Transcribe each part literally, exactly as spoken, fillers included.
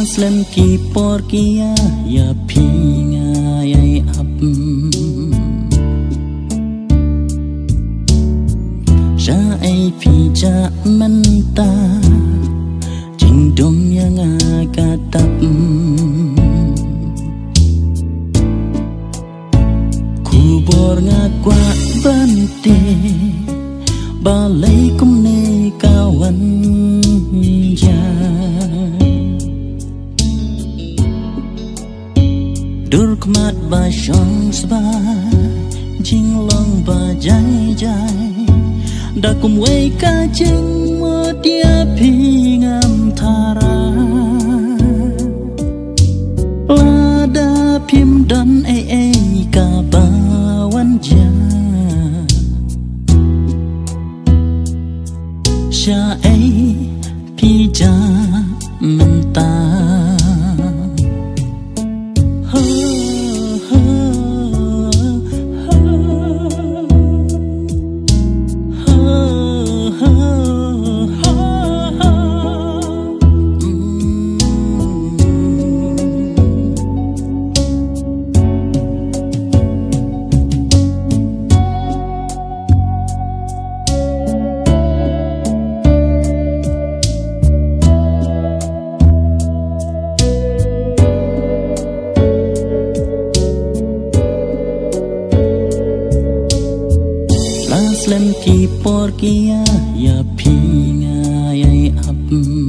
Slam ki por kia ya pinga yai ap Sha ai pi ja manta Jing dong yang akatap Kubor ngakwa bante Balai kumne kawan ja Dur kmat ba shong sba Jing long ba jai jai Da kum wei ka jing mo dia pi ngam thara La da phim dan e e ka ba wan ja Sha ai pi ja menta Slam ki por kia ya pinga yai ap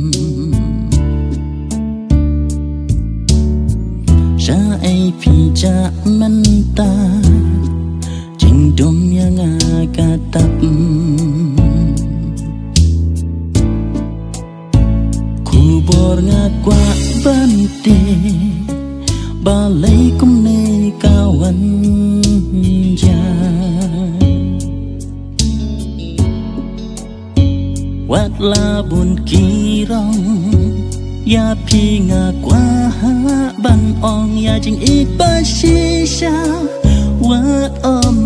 Sha ai pi ja manta Jing dong yang akatap Kubor ngakwa bante Balai kumne kawan ja Wat labun kirong Ya pinga kwa ban ong ya jing ik ba shisha Wat om